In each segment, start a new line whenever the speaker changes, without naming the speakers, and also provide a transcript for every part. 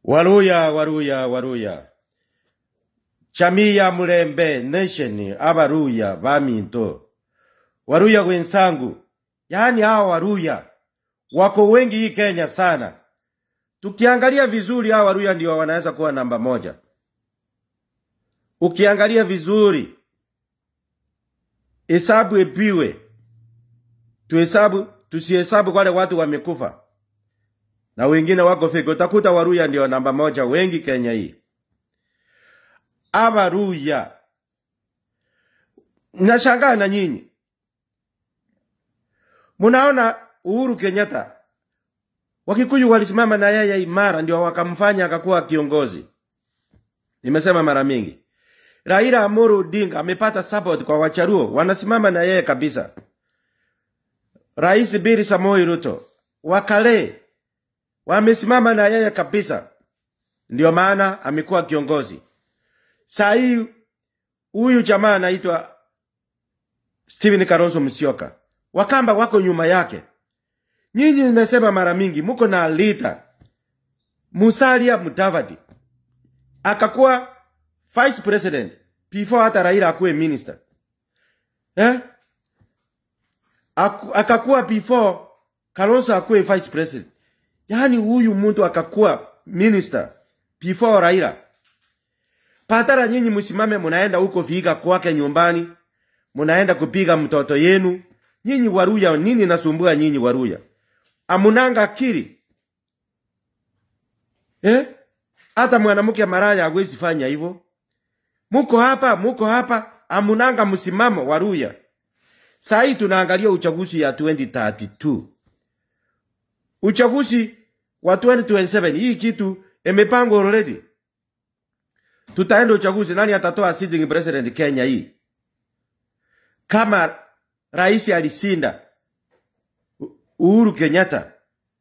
Waruiya, Waruiya, Waruiya. Chamia Mulembe Nation Abaruiya Baminto. Waruiya wenzangu. Yani hawa Waruiya wako wengi hii Kenya sana. Tukiangalia vizuri hawa Waruiya ndio wanaweza kuwa namba 1. Ukiangalia vizuri hesabu epiwe. Tusihesabu wale watu wamekufa. Na wengine wako fake. Utakuta Waruiya ndio namba 1 wengi Kenya hii. Waruiya. Nashangaa na nyinyi. Munaona Uhuru Kenyatta. Wakikuyu walisimama na yeye imara ndio wakamfanya akakuwa kiongozi. Nimesema mara mingi. Raila Amolo Odinga amepata support kwa Wacharuo, wanasimama na yeye kabisa. Rais Biri Samoei Ruto wakale wamesimama na yeye kabisa. Ndio maana amekuwa kiongozi. Saa hii huyu jamaa anaitwa Stephen Kalonzo Musyoka. Wakamba wako nyuma yake. Nyinyi nimesema mara mingi muko na leader Musalia Mudavadi. Akakuwa vice president before hata Raila akuwe minister. Akakuwa before Kalonzo akuwe vice president. Yani huyu mtu akakuwa minister before Raila. Patara nyinyi msimame munaenda huko Vihiga kwake nyumbani. Munaenda kupiga mtoto yenu. Nyinyi Waruiya nini nasumbua nyinyi Waruiya? Hamnanga akili. Hata mwanamke maraya hawezi fanya hivyo. Muko hapa, hamnanga msimamo Waruiya. Saa hii tunaangalia uchaguzi ya 2032. Uchaguzi wa 2027 hii kitu imepangwa already. Tutaenda uchaguzi, nani atatoa sitting president Kenya hii? Kama rais alishinda Uhuru Kenyatta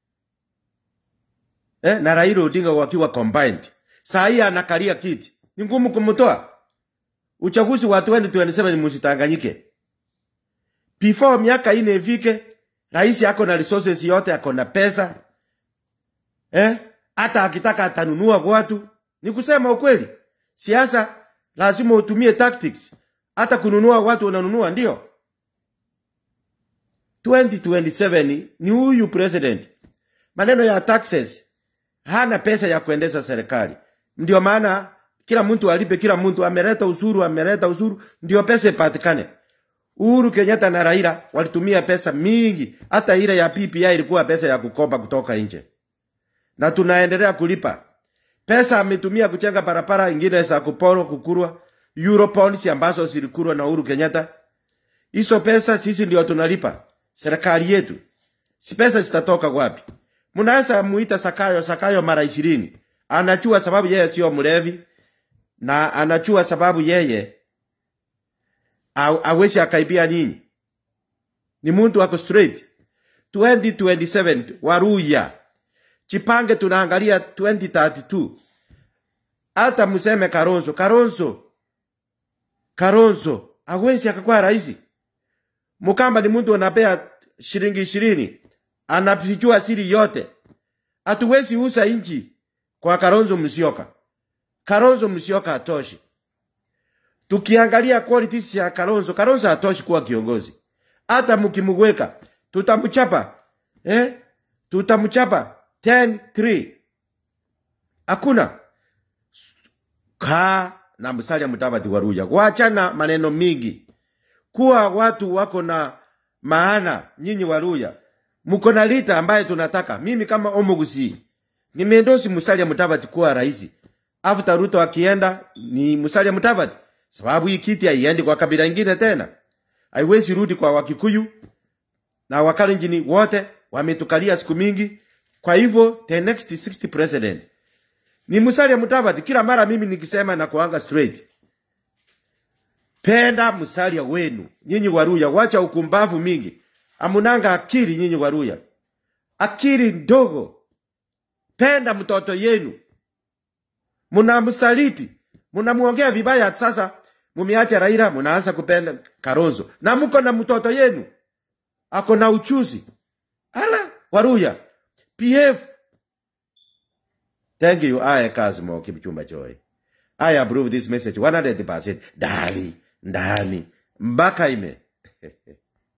na Raila Odinga wakiwa combined, saa hii anakalia kiti, ni ngumu kumtoa. Uchaguzi wa 2027 msitanganyike. Before miaka 4 ifike, rais yako na resources yote, yako na pesa. Hata akitaka atanunua watu. Ni kusema ukweli. Siasa lazima utumie tactics. Hata kununua watu unanunua ndio. 2027 ni huyu president. Maneno ya taxes. Hana pesa ya kuendesha serikali. Ndio maana kila mtu alipe, kila mtu ameleta ushuru, ndio pesa ipatikane. Uhuru Kenyatta na Raila walitumia pesa mingi. Hata ile ya PPI ilikuwa pesa ya kukopa kutoka nje. Na tunaendelea kulipa. Pesa ametumia kujenga barabara ingine za kuporo kukurwa. Europolis ambazo zilikurwa na Uhuru Kenyatta. Hizo pesa sisi ndio tunalipa. Serikali yetu. Si pesa zitatoka wapi? Mnaweza muita Sakayo mara 20. Anachua sababu yeye sio mlevi. Na anachua sababu yeye awezi akaibia nini. Ni mtu wako straight. 2027 Waruiya. Chipange tunaangalia 2032. Hata museme Kalonzo hawezi akakuwa rais. Mukamba ni mtu anapea shilingi 20. Anafichua siri yote. Hatuwezi uza nchi kwa Kalonzo Musyoka. Kalonzo Musyoka hatoshi. Tukiangalia qualities ya Kalonzo hatoshi kuwa kiongozi. Hata mkimweka tutamchapa. Tutamchapa 10-3. Hakuna. Na Musalia Mudavadi Waruiya. Waachana maneno mingi. Kuwa watu wako na maana nyinyi Waruiya. Mko na lita ambaye tunataka. Mimi kama Omogusi nimeendosi Musalia Mudavadi kuwa rais. After Ruto akienda ni Musalia Mudavadi. Sababu hii kiti haiendi kwa kabila ingine tena. Haiwezi rudi kwa Wakikuyu na Wakalenjin wote wametukalia siku mingi. Kwa hivyo the next 60 president ni Musalia Mudavadi. Kila mara mimi nikisema na kuanga straight. Penda Musalia wenu. Nyinyi Waruiya, wacha ukumbavu mingi. Hamnanga akili nyinyi Waruiya. Akili ndogo. Penda mtoto yenu. Mnamsaliti. Mnamuongea vibaya sasa. Mumeacha Raila, mnaanza kupenda Kalonzo. Na mko na mtoto yenu. Ako na uchuzi. Waruiya. PF Thank you, Cosmo Choy. I approve this message 100%. Ndani. Mpaka ime.